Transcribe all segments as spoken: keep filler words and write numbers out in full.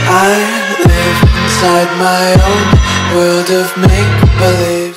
I live inside my own world of make-believe.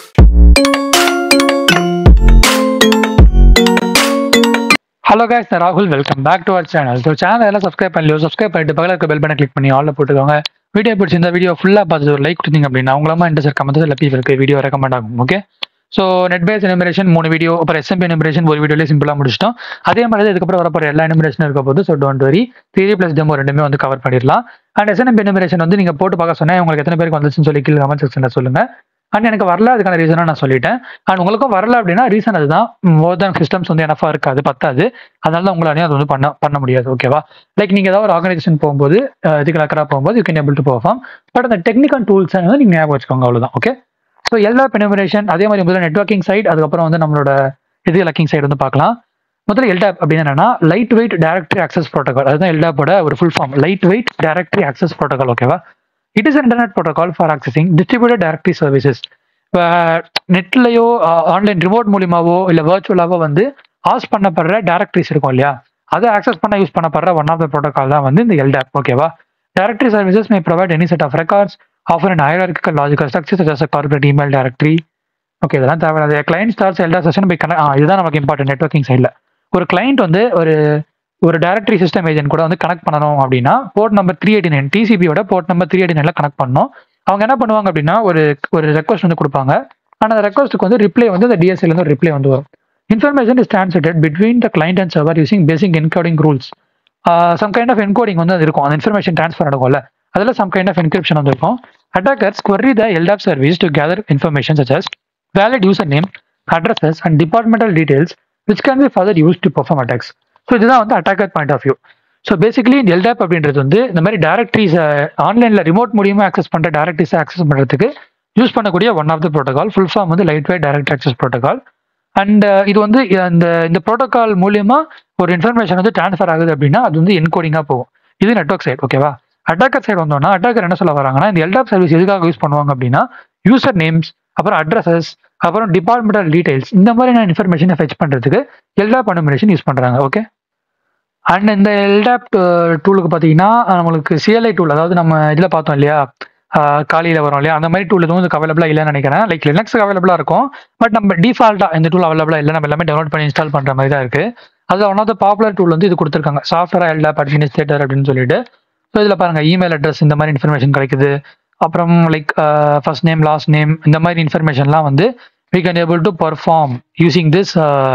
Hello guys, நான் ராகுல். Welcome back to our channel. So channel எல்லாம் subscribe பண்ணலையோ subscribe பண்ணிட்டு பக்கத்தில் இருக்க பெல் பட்டனை கிளிக் பண்ணி ஆல்ல போட்டுக்கோங்க. வீடியோ பிடிச்சிருந்தா வீடியோ ஃபுல்லாக பார்த்துட்டு ஒரு லைக் கொடுத்தீங்க அப்படின்னா அவங்களமா இன்ட்ரெஸ்ட் கமெண்ட்ஸ் இல்லை பீஃபருக்கு வீடியோ ரெக்கமெண்ட் ஆகும். Okay, so NetBIOS enumeration மூணு வீடியோ, அப்புறம் எஸ்எம்பி எனிமரேஷன் ஒரு வீடியோலேயே சிம்பிளாக முடிச்சிட்டோம். அதே மாதிரி இதுக்கப்புறம் வரப்போகிற எல்லா எனிமரேஷனும் இருக்க போது. So don't worry, three plus demo ரெண்டுமே வந்து கவர் பண்ணிடலாம். அண்ட் எஸ்என்பி எனிமரேஷன் வந்து நீங்கள் போட்டு பார்க்க சொன்னேன். உங்களுக்கு எத்தனை பேருக்கு வந்துச்சுன்னு சொல்லி கீழே கமெண்ட் செக்ஷனில் சொல்லுங்கள். அண்ட் எனக்கு வரல, அதுக்கான ரீசனாக நான் சொல்லிட்டேன். அண்ட் உங்களுக்கும் வரல அப்படின்னா ரீசன் அதுதான், மோர் தேன் சிஸ்டம்ஸ் வந்து எனஃபா இருக்காது, பத்தாது. அதனால தான் உங்களாலையும் அது வந்து பண்ண பண்ண முடியாது. ஓகேவா, லைக் நீங்கள் ஏதாவது ஒரு ஆர்கனைசேஷன் போகும்போது இதுக்கு லக்கராக போகும்போது you can able to perform. But அந்த டெக்னிக்கல் டூல்ஸ் வந்து நீங்கள் ஞாபகம் வச்சுக்கோங்க, அவ்வளோதான். ஓகே, ஸோ எல்லா எனிமரேஷன் அதே மாதிரி முதல்ல நெட்வொர்க்கிங் சைட், அதுக்கப்புறம் வந்து நம்மளோட இது லக்கிங் சைடு வந்து பார்க்கலாம். முதல்ல எல்டாப் அப்படின்னு என்னன்னா light weight directory access protocol. அதுதான் எல்டாப்போட ஒரு full form, light weight directory access protocol. ஓகேவா, it is internet protocol for accessing distributed directory services. இப்போ நெட்லையோ ஆன்லைன் ரிமோட் மூலியமாவோ இல்லை வர்ச்சுவலாவோ வந்து ஆஸ் பண்ணப்படுற டைரக்டரிஸ் இருக்கும் இல்லையா, அதை ஆக்சஸ் பண்ண யூஸ் பண்ணப்படுற ஒன் ஆஃப் த ப்ரோட்டோகால் தான் வந்து இந்த எல்டாப். ஓகேவா, directory services may provide any set of records offer and hierarchical logical structure such as a corporate email directory. Okay, இதெல்லாம் தேவையில்லாது. Client starts LDAP session by connect. இதுதான் நமக்கு important networking சைடில். ஒரு கிளைண்ட் வந்து ஒரு ஒரு டைரக்டரி சிஸ்டம் ஏஜென்ட் கூட வந்து கனெக்ட் பண்ணணும் அப்படின்னா port number three eighty nine டிசிபியோட போர்ட் நம்பர் த்ரீ எயிட்டி நைன்ல கனெக்ட் பண்ணணும். அவங்க என்ன பண்ணுவாங்க அப்படின்னா ஒரு ஒரு ரெக்வஸ்ட் வந்து கொடுப்பாங்க. ஆனால் அந்த ரெக்வஸ்ட்டுக்கு வந்து ரிப்ளை வந்து அந்த டிஎஸ்எல் வந்து ரிப்ளை வந்து வரும். Information is transmitted between the client and server using basic encoding rules. Some kind of encoding வந்து அது இருக்கும். அந்த இன்ஃபர்மேஷன் ட்ரான்ஸ்ஃபர் நடக்கும்ல, அதில் சம் கைண்ட் ஆஃப் என்கிரிப்ஷன் வந்து இருக்கும். Attackers query the L D A P service to gather information such as valid username, addresses, and departmental details, which can be further used to perform attacks. So இதுதான் வந்து attacker point of view. So basically இந்த LDAP அப்படின்றது வந்து இந்த மாதிரி directories ஆன்லைனில் remote மூலியமாக access பண்ணுற டைரக்டரிஸை ஆக்சஸ் பண்ணுறதுக்கு யூஸ் பண்ணக்கூடிய one of the protocol. Full form வந்து light weight direct access protocol. And இது வந்து இந்த இந்த ப்ரோட்டோகால் மூலியமாக ஒரு இன்ஃபர்மேஷன் வந்து ட்ரான்ஸ்ஃபர் ஆகுது அப்படின்னா அது வந்து என்கோடிங்காக போகும். இது நெட்வொர்க் சைட். ஓகேவா, அட்டாக்கர் சைடு வந்தோம்னா அட்டாக்கர் என்ன சொல்ல வராங்கன்னா இந்த எல்டாப் சர்வீஸ் எதுக்காக யூஸ் பண்ணுவாங்க அப்படின்னா யூசர் நேம்ஸ், அப்புறம் அட்ரஸஸ், அப்புறம் டிபார்ட்மெண்டல் டீடைல்ஸ், இந்த மாதிரியான இன்ஃபர்மேஷனை ஃபெச் பண்ணுறதுக்கு எல்டாப் எனிமரேஷன் யூஸ் பண்ணுறாங்க. ஓகே, அண்ட் இந்த எல்டாப் டூலுக்கு பார்த்தீங்கன்னா நம்மளுக்கு சிஎல்ஐ டூல், அதாவது நம்ம இதில் பார்த்தோம் இல்லையா காலையில் வரும் இல்லையா, அந்த மாதிரி டூல் எதுவும் இதுக்கு அவைலபிளாக இல்லைன்னு நினைக்கிறேன். லைக் லினக்ஸ்க்கு அவைலபிளாக இருக்கும், பட் நம்ம டிஃபால்ட்டாக இந்த டூல் அவைலபிளாக இல்லை, நம்ம எல்லாமே டவுன்லோட் பண்ணி இன்ஸ்டால் பண்ணுற மாதிரி தான் இருக்குது. அதில் one of the popular tool வந்து இது கொடுத்துருக்காங்க, சாஃப்ட்வேர் எல்டாப் அட்மினிஸ்ட்ரேட்டர் அப்படின்னு சொல்லிட்டு. ஸோ இதில் பாருங்கள் இமெயில் அட்ரஸ் இந்த மாதிரி இன்ஃபர்மேஷன் கிடைக்குது. அப்புறம் like first name last name இந்த மாதிரி இன்ஃபர்மேஷன்லாம் வந்து we can able to perform using this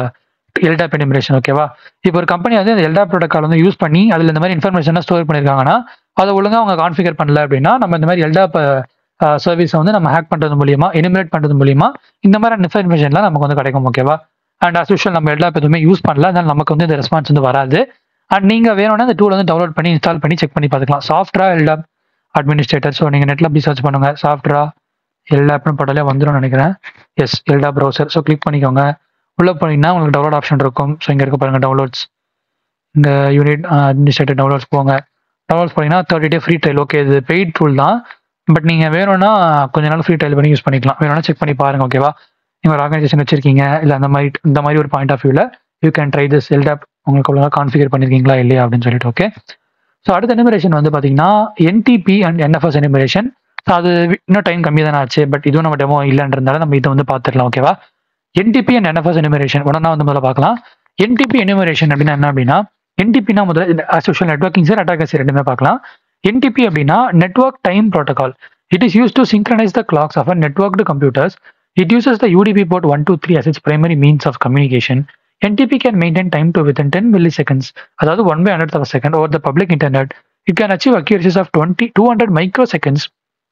LDAP enumeration. ஓகேவா, இப்போ ஒரு கம்பெனி வந்து இந்த எல்டாப் ப்ரோட்டோகால் வந்து யூஸ் பண்ணி அதில் இந்த மாதிரி இன்ஃபர்மேஷன் ஸ்டோர் பண்ணியிருக்காங்கன்னா அதை ஒழுங்காக அவங்க கான்ஃபிகர் பண்ணல அப்படின்னா நம்ம இந்த மாதிரி எல்டாப் சர்வீஸை வந்து நம்ம ஹேக் பண்ணுறது மூலியமா எனிமரேட் பண்ணுறது மூலியமா இந்த மாதிரி இன்ஃபர்மேஷன்லாம் நமக்கு வந்து கிடைக்கும். ஓகேவா, அண்ட் அஸ் யூஷுவல் நம்ம எல்டாப் எதுவுமே யூஸ் பண்ணல, அதனால நமக்கு வந்து இந்த ரெஸ்பான்ஸ் வந்து வராது. அண்ட் நீங்கள் வேணும்னா இந்த டூல் வந்து டவுன்லோட் பண்ணி இன்ஸ்டால் பண்ணி செக் பண்ணி பார்த்துக்கலாம். Software எல்டாப் administrator. ஸோ நீங்கள் நெட்டில் அப்படி சர்ச் பண்ணுங்கள், சாஃப்ட்வேர் எல்டாப்னு போட்டாலே வந்துடும் நினைக்கிறேன். Yes, LDAP browser. So click பண்ணிக்கோங்க. உள்ளே போனீங்கன்னா உங்களுக்கு டவுன்லோட் ஆப்ஷன் இருக்கும். ஸோ இங்கே இருக்க பாருங்கள் டவுன்லோட்ஸ், இந்த யூனிட் அட்மினிஸ்ட்ரேட்டர் டவுன்லோட்ஸ் போங்க. டவுன்லோட்ஸ் போனீங்கன்னா thirty day free trial. Okay, இது பெய்ட் டூல் தான், பட் நீங்கள் வேணும்னா கொஞ்ச நாள் ஃப்ரீ ட்ரையல் பண்ணி யூஸ் பண்ணிக்கலாம். வேணும்னா செக் பண்ணி பாருங்க. ஓகேவா, நீங்கள் ஒரு ஆர்கனைசேஷன் வச்சிருக்கீங்க இல்லை அந்த மாதிரி இந்த மாதிரி ஒரு பாயிண்ட் ஆஃப் வியூவில் you can try this LDAP. உங்களுக்கு ஒழுங்காக கான்ஃபிகர் பண்ணியிருக்கீங்களா இல்லையா அப்படின்னு சொல்லிட்டு. ஓகே, ஸோ அடுத்த எனிமரேஷன் வந்து பார்த்தீங்கன்னா NTP and NFS enumeration. So அது இன்னும் டைம் கம்மி தானே ஆச்சு, பட் இதுவும் நம்ம டெமோ இல்லைன்றதால நம்ம இதை வந்து பார்த்துடலாம். ஓகேவா, என்டிபி அண்ட் என்எஃப்எஸ் எனிமரேஷன் ஒன்றா வந்து முதல்ல பார்க்கலாம். என்டிபி எனிமரேஷன் அப்படின்னா என்ன அப்படின்னா என்டிபினா முதல்ல சோஷியல் நெட்வொர்க்கிங் சார் அட்டாக்கர்ஸ் ரெண்டுமே பார்க்கலாம். என்டிபி அப்படின்னா network time protocol. It is use to synchronise the clocks of networked computers. It uses the U D P port one two three as its primary means of communication. N T P can maintain time to within ten milliseconds, அதாவது one by hundredth of a second over the public internet. It can achieve accuracies of twenty two hundred microseconds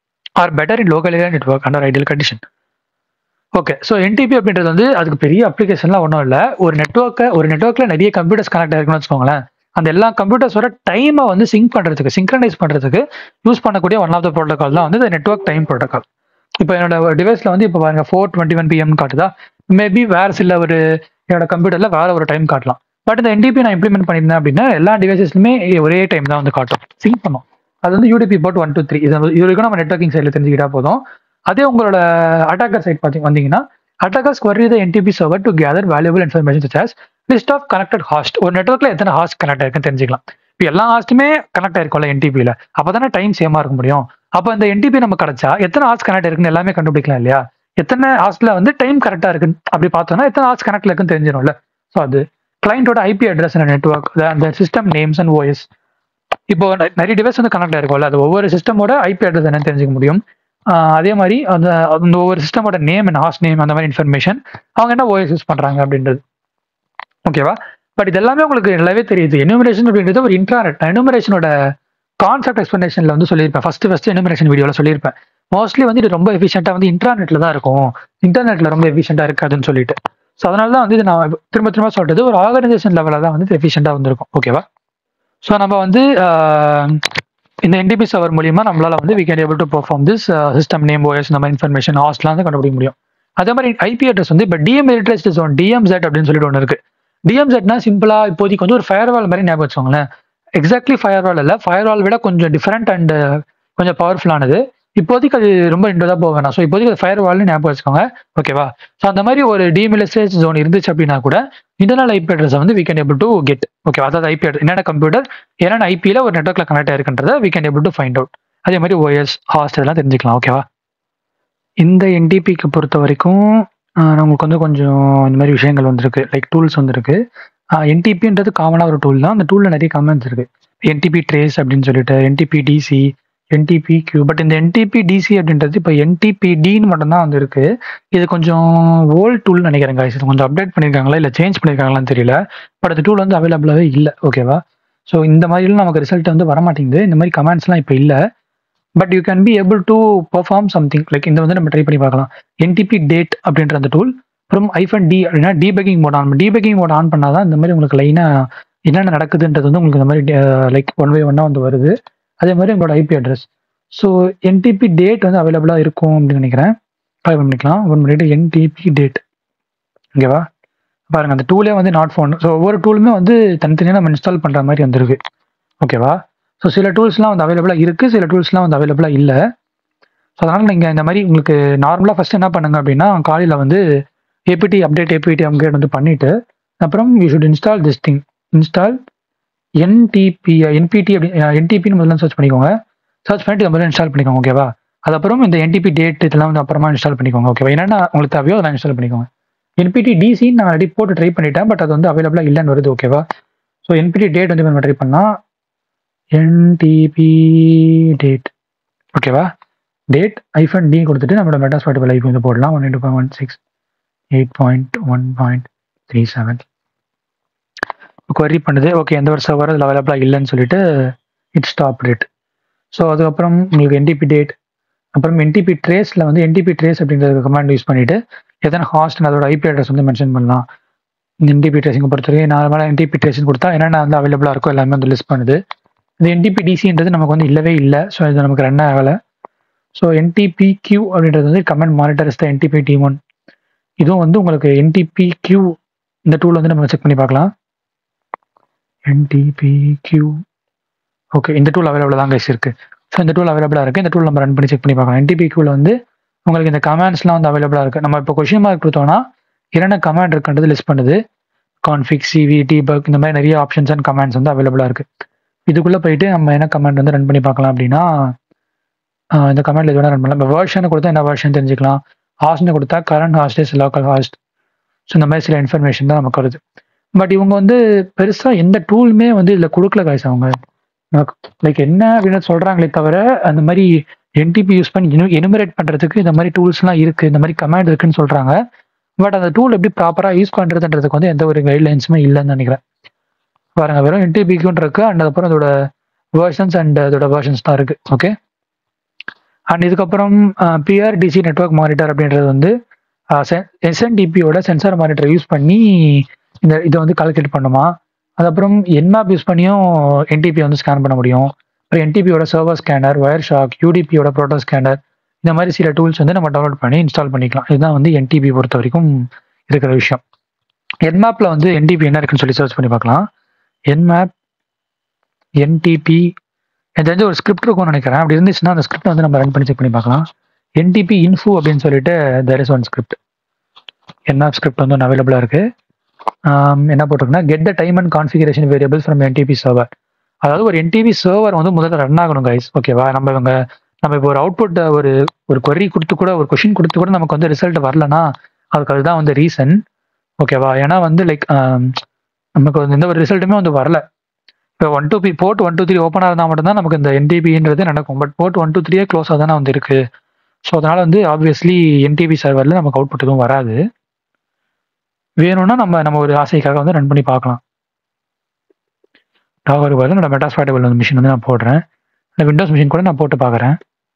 or better in local area network under ideal condition. Okay, so NTP அப்படின்றது வந்து அதுக்கு பெரிய அப்ளிகேஷன்லாம் ஒன்றும் இல்லை. ஒரு நெட்வொர்க்கை ஒரு நெட்வொர்க்கில் நிறைய கம்ப்யூட்டர்ஸ் கனெக்ட் ஆகிருக்குன்னு வச்சுக்கோங்களேன். அந்த எல்லா கம்ப்யூட்டர்ஸோட டைமை வந்து சிங்க் பண்ணுறதுக்கு சிங்க்ரனைஸ் பண்ணுறதுக்கு யூஸ் பண்ணக்கூடிய ஒன் ஆஃப் த ப்ரோட்டோகால் தான் வந்து இந்த நெட்வொர்க் டைம் ப்ரோட்டோகால். இப்போ என்னோட டிவைஸில் வந்து இப்போ பாருங்க ஃபோர் டுவெண்ட்டி ஒன் பிஎம் காட்டுதா, மேபி வேறு சில ஒரு என்னோட கம்ப்யூட்டரில் வேறு ஒரு டைம் காட்டலாம். பட் இந்த என்டிபி நான் இம்ப்ளிமெண்ட் பண்ணியிருந்தேன் அப்படின்னா எல்லா டிவைசஸ்லுமே ஒரே டைம் தான் வந்து காட்டும், சிங்க் பண்ணும். அது வந்து UDP port one two three இது இது வரைக்கும் நம்ம நெட்வொர்க்கிங் சைடில் தெரிஞ்சுக்கிட்டா போதும். அதே உங்களோட அட்டாக்கர் சைட் பார்த்தி வந்தீங்கன்னா attackers query the N T P server to gather valuable information such as list of connected host. ஒரு நெட்வொர்க்கில் எத்தனை ஹாஸ்ட் கனெக்ட் இருக்குன்னு தெரிஞ்சுக்கலாம். இப்போ எல்லா ஹாஸ்ட்டுமே கனெக்ட் ஆயிருக்கும்ல என்டிபியில், அப்போ தானே டைம் சேமாக இருக்க முடியும். அப்போ இந்த என்டிபி நம்ம கிடைச்சா எத்தனை ஹார்ஸ் கனெக்ட் இருக்குன்னு எல்லாமே கண்டுபிடிக்கலாம் இல்லையா? எத்தனை ஹார்ஸ்ல வந்து டைம் கரெக்டாக இருக்குன்னு அப்படி பார்த்தோம்னா எத்தனை ஹார்ஸ் கனெக்ட்ல இருக்குன்னு தெரிஞ்சிடும்ல. ஸோ அது கிளைண்டோட ஐபி அட்ரஸ் அண்ட் நெட்ஒர்க், அந்த சிஸ்டம் நேம்ஸ் அண்ட் ஓஎஸ். இப்போ நிறைய டிவைஸ் வந்து கனெக்ட் ஆயிருக்கும்ல, அது ஒவ்வொரு சிஸ்டமோட ஐபி அட்ரஸ் என்னன்னு தெரிஞ்சுக்க முடியும். அதே மாதிரி அந்த அந்த ஒவ்வொரு சிஸ்டமோட நேம் அண்ட் ஹாஸ்ட் நேம் அந்த மாதிரி இன்ஃபர்மேஷன், அவங்க என்ன ஓஎஸ் யூஸ் பண்றாங்க அப்படின்றது. ஓகேவா? பட் இது எல்லாமே உங்களுக்கு நல்லாவே தெரியுது. எனுமரேஷன் அப்படின்றது ஒரு இன்ட்ரானெட். எனுமரேஷனோட கான்செப்ட் எக்ஸ்பிளனேஷன்ல வந்து சொல்லியிருப்பேன். ஃபர்ஸ்ட் ஃபர்ஸ்ட் எனுமரேஷன் வீடியோல சொல்லியிருப்பேன். மோஸ்ட்லி வந்து இது ரொம்ப எஃபிஷியன்ட்டா வந்து இன்டர்நெட்ல தான் இருக்கும், இன்டர்நெட்ல ரொம்ப எஃபிஷியன்ட்டா இருக்காதுன்னு சொல்லிட்டு. ஸோ அதனால தான் வந்து இது நான் திரும்ப திரும்ப சொல்றது, ஒரு ஆர்கனைசேஷன் லெவலில் தான் வந்து எஃபிஷியன்ட்டா வந்திருக்கும். ஓகேவா? ஸோ நம்ம வந்து இந்த என்டிபி சர்வர் மூலியமா நம்மளால வந்து we can able to perform this system name OS நம்ம இன்ஃபர்மேஷன் ஹாஸ்ட்லாம் வந்து கண்டுபிடிக்க முடியும். அதே மாதிரி ஐபி அட்ரஸ் வந்து இப்போ டிஎம்இலிட்ரேஸ்ட் ஜோன் டிஎம்செட் அப்படின்னு சொல்லிட்டு ஒன்று இருக்கு. டிஎம்செட்னா சிம்பிளா இப்போதைக்கு வந்து ஒரு ஃபயர்வால் மாதிரி ஞாபகம் வச்சுக்கோங்களேன். எக்ஸாக்ட்லி ஃபயர்வால் இல்லை, ஃபயர்வால் விட கொஞ்சம் டிஃபரெண்ட் அண்ட் கொஞ்சம் பவர்ஃபுல்லானது. இப்போதைக்கு அது ரொம்ப இன்டோதா போக வேணாம். ஸோ இப்போதைக்கு அது ஃபயர்வால்னு ஞாபகம் வச்சுக்கோங்க. ஓகேவா? ஸோ அந்த மாதிரி ஒரு டிஎம்இலிட்ரேஸ்ட் ஜோன் இருந்துச்சு அப்படின்னா கூட இன்டர்னல் ஐபி அட்ரஸை வந்து we can able to get. ஓகேவா? அதாவது ஐபி அட்ரஸ் என்னென்ன கம்ப்யூட்டர் என்னென்ன ஐபியில் ஒரு நெட்வொர்க்ல கனெக்ட் ஆயிருக்குன்றதை we can able to find out. அதே மாதிரி ஓஎஸ் ஹாஸ்ட் இதெல்லாம் தெரிஞ்சுக்கலாம். ஓகேவா? இந்த என்டிபிக்கு பொறுத்த வரைக்கும் நமக்கு வந்து கொஞ்சம் இந்த மாதிரி விஷயங்கள் வந்திருக்கு, லைக் டூல்ஸ் வந்துருக்கு. என்டிபின்றது காமனாக ஒரு டூல் தான். அந்த டூலில் நிறைய கமெண்ட்ஸ் இருக்கு. என்டிபி ட்ரேஸ் அப்படின்னு சொல்லிட்டு, NTP DC, NTP Q. But இந்த என்டிபி டிசி அப்படின்றது இப்போ என்டிபிடின்னு மட்டும்தான் வந்து இருக்கு. இது கொஞ்சம் ஓல்ட் டூல் நினைக்கிறேன் guys. இது கொஞ்சம் அப்டேட் பண்ணியிருக்காங்களா இல்லை சேஞ்ச் பண்ணியிருக்காங்களான்னு தெரியல. பட் அந்த டூல் வந்து அவைலபிளாகவே இல்லை. ஓகேவா? ஸோ இந்த மாதிரிலாம் நமக்கு ரிசல்ட் வந்து வரமாட்டேங்குது. இந்த மாதிரி கமெண்ட்ஸ்லாம் இப்போ இல்லை. But you can be able to perform something like இந்த வந்து நம்ம ட்ரை பண்ணி பார்க்கலாம். என்டிபி டேட் அப்படின்ற அந்த டூல், அப்புறம் ஐஃபன் டி அப்படின்னா debugging mode on debugging mode on பண்ணாதான் இந்த மாதிரி உங்களுக்கு லைனாக என்னென்ன நடக்குதுன்றது வந்து உங்களுக்கு இந்த மாதிரி லைக் ஒன் பை ஒன்னாக வந்து வருது. அதே மாதிரி உங்களோட IP address. So NTP date வந்து அவைலபிளாக இருக்கும் அப்படின்னு நினைக்கிறேன். ட்ரை பண்ணிக்கலாம். ஒன் பண்ணிட்டு என்டிபி டேட். ஓகேவா? பாருங்க அந்த டூலே வந்து நாட் ஃபோன். ஸோ ஒவ்வொரு டூலுமே வந்து தனித்தனியாக நம்ம இன்ஸ்டால் பண்ணுற மாதிரி வந்துருக்கு. ஓகேவா? ஸோ சில டூல்ஸ்லாம் வந்து அவைலபிளாக இருக்குது, சில டூல்ஸ்லாம் வந்து அவைலபிளாக இல்லை. ஸோ அதனால் நீங்கள் இந்த மாதிரி உங்களுக்கு நார்மலாக ஃபஸ்ட்டு என்ன பண்ணுங்க அப்படின்னா, காலையில் வந்து ஏபிடி அப்டேட் ஏபிடி அப்கிரேட் வந்து பண்ணிவிட்டு அப்புறம் you should install this thing. Install NTP என்பிடி அப்படி என்டிபின்னு முதல்ல சர்ச் பண்ணிக்கோங்க. சர்ச் பண்ணிட்டு இதை முதல்ல இன்ஸ்டால் பண்ணிக்கோங்க. ஓகேவா? அதுக்கப்புறம் இந்த என்டிபி டேட் இதெல்லாம் வந்து அப்புறமா இன்ஸ்டால் பண்ணிக்கோங்க. ஓகேவா? என்னென்ன உங்களுக்கு தேவையோ அதெல்லாம் இன்ஸ்டால் பண்ணிக்கோங்க. என்பிடி டிசின்னு நான் ஆல்ரெடி போட்டு ட்ரை பண்ணிட்டேன், பட் அது வந்து அவைலபிளாக இல்லைன்னு வருது. ஓகேவா? ஸோ என்பிடி டேட் வந்து நம்ம ட்ரை பண்ணால் என்டிபி டேட். ஓகேவா? டேட் ஐஃபன் டி கொடுத்துட்டு நம்மளோட மெட்டாஸ்பாட்டிஃபை லைஃப் வந்து போடலாம். One into point one six eight point one point three seven query பண்ணுது. ஓகே, எந்த ஒரு சர்வர் அதில் அவைலபிளாக இல்லைன்னு சொல்லிட்டு இட் ஸ்டாப் டேட். ஸோ அதுக்கப்புறம் உங்களுக்கு என்டிபி டேட், அப்புறம் என்டிபி ட்ரேஸில் வந்து என்டிபி ட்ரேஸ் அப்படின்ற கமாண்ட் யூஸ் பண்ணிட்டு எத்தனை ஹாஸ்ட் அதோட ஐபி அட்ரஸ் வந்து மென்ஷன் பண்ணலாம். என்டிபி ட்ரேசிங் பொறுத்தவரைக்கும் நார்மலாக என்டிபி ட்ரேசிங் கொடுத்தா என்னென்ன வந்து அவைலபிளாக இருக்கோ எல்லாமே வந்து லிஸ்ட் பண்ணுது. இந்த என்டிபி டிசின்றது நமக்கு வந்து இல்லவே இல்லை. ஸோ இது நமக்கு ரன் ஆகலை. ஸோ என்டிபி கியூ அப்படின்றது வந்து command monitor is the NTP D one. இதுவும் வந்து உங்களுக்கு என்டிபி கியூ இந்த டூல் வந்து நம்ம செக் பண்ணி பார்க்கலாம். NTP Q. ஓகே, இந்த டூல் அவைலபிளாக தான் கைஸ் இருக்குது. ஸோ இந்த டூல் அவைலபிளாக இருக்குது. இந்த டூல் நம்ம ரன் பண்ணி செக் பண்ணி பார்க்கலாம். என்டிபி கியூவில் வந்து உங்களுக்கு இந்த கமாண்ட்ஸ்லாம் வந்து அவைலபிளாக இருக்குது. நம்ம இப்போ கொஷின் மார்க் கொடுத்தோம்னா என்னென்ன கமாண்ட் இருக்குன்றது லிஸ்ட் பண்ணுது. கான்ஃபிக், சிவி, டீபக் இந்த மாதிரி நிறைய ஆப்ஷன்ஸ் அண்ட் கமாண்ட்ஸ் வந்து அவைலபிளாக இருக்குது. இதுக்குள்ளே போயிட்டு நம்ம என்ன கமாண்ட் வந்து ரன் பண்ணி பார்க்கலாம் அப்படின்னா, இந்த கமாண்டில் எது வேணால் ரன் பண்ணலாம். இப்போ வேர்ஷனை கொடுத்தா என்ன வேர்ஷன் தெரிஞ்சுக்கலாம். ஹாஸ்ட்னு கொடுத்தா current host is local host. So இந்த மாதிரி சில இன்ஃபர்மேஷன் தான் நமக்கு வருது. பட் இவங்க வந்து பெருசாக எந்த டூலுமே வந்து இதில் கொடுக்கல காய்ஸ். அவங்க லைக் என்ன அப்படின்னு சொல்கிறாங்களே தவிர அந்த மாதிரி என்டிபி யூஸ் பண்ணி இன்னும் எனுமரேட் பண்ணுறதுக்கு இந்த மாதிரி டூல்ஸ்லாம் இருக்குது, இந்த மாதிரி கமாண்ட் இருக்குன்னு சொல்கிறாங்க. பட் அந்த டூல் எப்படி ப்ராப்பராக யூஸ் பண்ணுறதுன்றதுக்கு வந்து எந்த ஒரு கைட்லைன்ஸுமே இல்லைன்னு நினைக்கிறேன். பாருங்க, வெறும் என்டிபிக்கும் இருக்கு அண்ட் அதுக்கப்புறம் அதோட வேர்ஷன்ஸ் அண்ட் அதோட வேர்ஷன்ஸ் தான் இருக்குது. ஓகே, அண்ட் இதுக்கப்புறம் பிஆர்டிசி நெட்வொர்க் மானிட்டர் அப்படின்றது வந்து எஸ்என்டிபியோட சென்சார் மானிட்டர் யூஸ் பண்ணி இந்த இதை வந்து கால்குலேட் பண்ணுமா. அதுக்கப்புறம் என்மேப் யூஸ் பண்ணியும் என்டிபி வந்து ஸ்கேன் பண்ண முடியும். அப்புறம் என்டிபியோட சர்வர் ஸ்கேனர், வயர் ஷாக், யூடிபியோட ப்ரோட்டோ ஸ்கேனர், இந்த மாதிரி சில டூல்ஸ் வந்து நம்ம டவுன்லோட் பண்ணி இன்ஸ்டால் பண்ணிக்கலாம். இதுதான் வந்து என்டிபி பொறுத்த வரைக்கும் இருக்கிற விஷயம். என்மேப்பில் வந்து என்டிபி என்ன இருக்குன்னு சொல்லி சர்ச் பண்ணி பார்க்கலாம். என்மேப் என்டிபி ஏதாச்சும் ஒரு ஸ்கிரிப்ட் இருக்கும்னு நினைக்கிறேன். அப்படி இருந்துச்சுன்னா அந்த ஸ்கிரிப்ட் வந்து நம்ம ரன் பண்ணி செக் பண்ணி பார்க்கலாம். என்டிபி இன்ஃபோ அப்படின்னு சொல்லிட்டு there is one script. Nmap script வந்து ஒன்று அவைலபிளாக இருக்குது. என்ன போட்டிருக்குன்னா, get the time and configuration variables from NTP server. அதாவது ஒரு என்டிபி சர்வர் வந்து முதல்ல ரன் ஆகணும் கைஸ், ஓகேவா? நம்ம இவங்க நம்ம இப்போ ஒரு அவுட்புட் ஒரு ஒரு கொரி கொடுத்து கூட ஒரு கொஷின் கொடுத்து கூட நமக்கு வந்து ரிசல்ட் வரலன்னா அதுக்கு அதுதான் வந்து ரீசன், ஓகேவா? ஏன்னா வந்து லைக் நமக்கு வந்து எந்த ஒரு ரிசல்ட்டுமே வந்து வரல. இப்போ one two P port one two three ஓப்பனாக இருந்தால் மட்டும்தான் நமக்கு இந்த என்டிபின்றது நடக்கும். பட் போர்ட் ஒன் டூ த்ரீயே க்ளோஸாக தானே வந்து இருக்கு. ஸோ அதனால வந்து ஆப்வியஸ்லி என்டிபி சர்வரில் நமக்கு அவுட்புட் எதுவும் வராது. வேணும்னா நம்ம நம்ம ஒரு ஆசைக்காக வந்து ரன் பண்ணி பார்க்கலாம். டாகருக்கு பதில் என்னோட மெட்டாஸ்பேட்டபிள் மிஷின் வந்து நான் போடுறேன். இல்லை விண்டோஸ் மிஷின் கூட நான் போட்டு பார்க்குறேன்.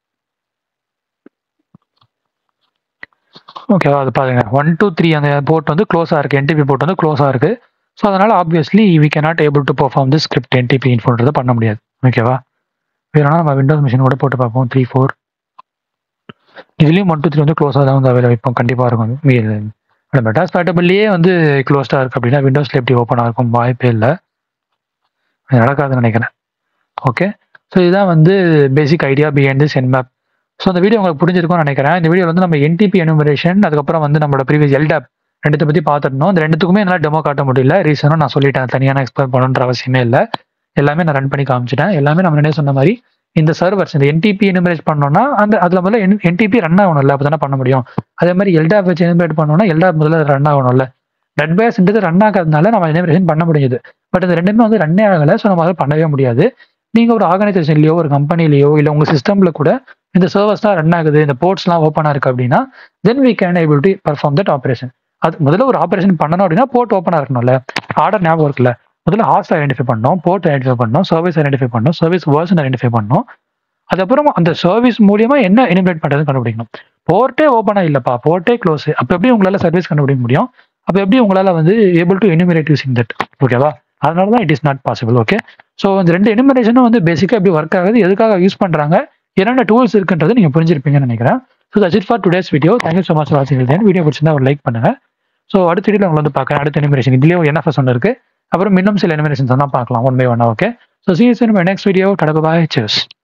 ஓகேவா? அது பாருங்க ஒன் டூ த்ரீ அந்த போர்ட் வந்து க்ளோஸாக இருக்குது, என்டிபி போர்ட் வந்து க்ளோஸாக இருக்குது. ஸோ அதனால் obviously we can not able to perform the script NTP இன்ஃபோன்றதை பண்ண முடியாது, ஓகேவா? வேணும்னா நம்ம விண்டோஸ் மிஷின் கூட போட்டு பார்ப்போம். த்ரீ ஃபோர் இதுலேயும் ஒன் டூ த்ரீ வந்து க்ளோஸாக தான் வந்து அவைலபிள் இப்போ கண்டிப்பாக இருக்கும். மெட்டாஸ்பேட்டபிள்லேயே வந்து க்ளோஸ்டாக இருக்குது அப்படின்னா விண்டோஸில் எப்படி ஓப்பனாக இருக்கும்? வாய்ப்பே இல்லை, நடக்காதுன்னு நினைக்கிறேன். ஓகே, ஸோ இதுதான் வந்து basic idea behind this nmap. So அந்த வீடியோ உங்களுக்கு புரிஞ்சிருக்கும்னு நினைக்கிறேன். இந்த வீடியோ வந்து நம்ம என்டிபி எனுமரேஷன் அதுக்கப்புறம் வந்து நம்மளோட ப்ரீவியஸ் எல்டாப் ரெண்டுத்தை பற்றி பார்த்துட்டோம். இந்த ரெண்டுத்துக்குமே என்னால் டெமோ காட்ட முடியல, ரீசனும் நான் சொல்லிட்டேன், தனியான எக்ஸ்பிளைன் பண்ணணுன்ற அவசியமே இல்லை. எல்லாமே நான் ரன் பண்ணி காமிச்சிட்டேன். எல்லாமே நம்ம முன்னாடியே சொன்ன மாதிரி இந்த சர்வர்ஸ் இந்த என்டிபி எனுமரேட் பண்ணோம்னா அந்த அதில் முதல்ல என்டிபி ரன் ஆகணும்ல, அப்போ தானே பண்ண முடியும். அதே மாதிரி எல்டாப் வச்சு எனுமரேட் பண்ணோம்னா எல்டாப் முதல்ல ரன் ஆகணும்ல. ரெட் பேஸ்ன்றது ரன் ஆகாதனால நம்ம எனுமரேஷன் பண்ண முடியுது. பட் இந்த ரெண்டுமே வந்து ரன்னே ஆகலை, ஸோ நம்ம அதை பண்ணவே முடியாது. நீங்கள் ஒரு ஆர்கனைசேஷன்லையோ ஒரு கம்பெனிலையோ இல்லை உங்கள் சிஸ்டமில் கூட இந்த சர்வர்ஸ்லாம் ரன் ஆகுது, இந்த போர்ட்ஸ்லாம் ஓப்பனாக இருக்குது அப்படின்னா then we can able to perform that operation. அது முதல்ல ஒரு ஆப்ரேஷன் பண்ணணும் அப்படின்னா போர்ட் ஓப்பனாக இருக்கணும்ல. ஆர்டர் ஞாபகம் இருக்குல்ல, முதல்ல ஹாஸ்ட் ஐடென்டிஃபை பண்ணோம், போர்ட் ஐடென்டிஃபை பண்ணோம், சர்வீஸ் ஐடென்டிஃபை பண்ணோம், சர்வீஸ் வேர்ஷன் ஐடென்டிஃபை பண்ணோம். அதுக்கப்புறம் அந்த சர்வீஸ் மூலியமா என்ன இனிமேட் பண்ணுறதுன்னு கண்டுபிடிக்கணும். போர்ட்டே ஓப்பனாக இல்லைப்பா, போர்ட்டே க்ளோஸ், அப்போ எப்படி உங்களால் சர்வீஸ் கண்டுபிடிக்க முடியும்? அப்போ எப்படி உங்களால் வந்து able to enumerate using that, ஓகேவா? அதனால தான் it is not possible. Okay, so இந்த ரெண்டு எனுமரேஷனும் வந்து பேசிக்காக எப்படி ஒர்க் ஆகுது, எதுக்காக யூஸ் பண்ணுறாங்க, என்னென்ன டூல்ஸ் இருக்குன்றது நீங்கள் புரிஞ்சிருப்பீங்கன்னு நினைக்கிறேன். So that's it for today's video. Thank you so much for வாட்சிங். வீடியோ பிடிச்சிருந்தா ஒரு லைக் பண்ணுங்க. ஸோ அடுத்த வீடியோவில் உங்களை வந்து பார்க்குறேன். அடுத்த எனுமரேஷன் இதுலேயே என்எஃப்எஸ் ஒன்று இருக்குது, அப்புறம் இன்னும் சில எனுமரேஷன்ஸ் தான் பார்க்கலாம் one by one. Okay, so see you soon in my next video. Tada, bye bye, cheers.